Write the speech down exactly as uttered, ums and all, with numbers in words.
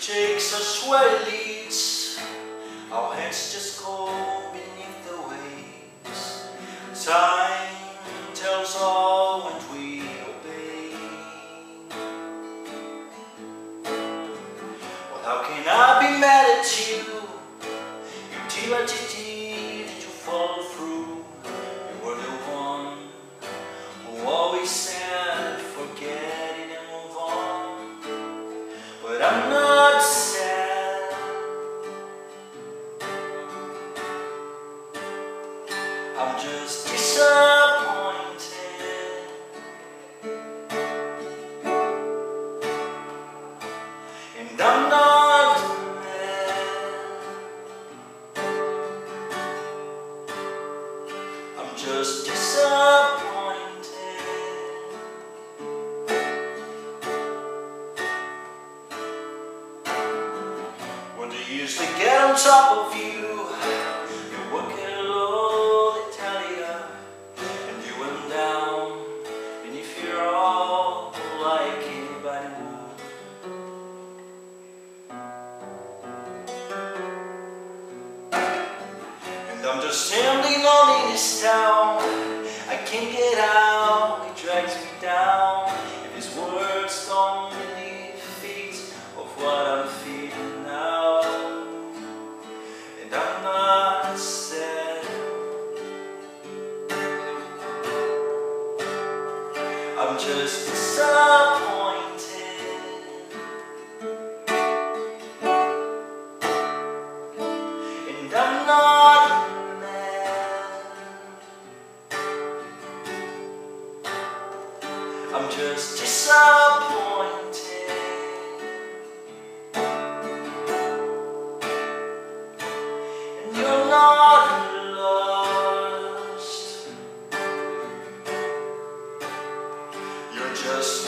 takes us where it leads. Our heads just go beneath the waves. Time tells all and we obey. Well, how can I be mad at you? You did what you did and you followed through. You were the one who always said forget it and move on. But I'm not sad. I'm just disappointed. And I'm not mad. I'm just disappointed. When they used to get on top of you, you work it low, they tally up, and you went down, and if you're all like anybody would. And I'm just standing alone in this town, I can't get out, it drags me down, if his words don't relieve feet of what I'm feeling now. And I'm not sad, I'm just disappointed. And I'm not mad, I'm just disappointed. And you're not lost, you're just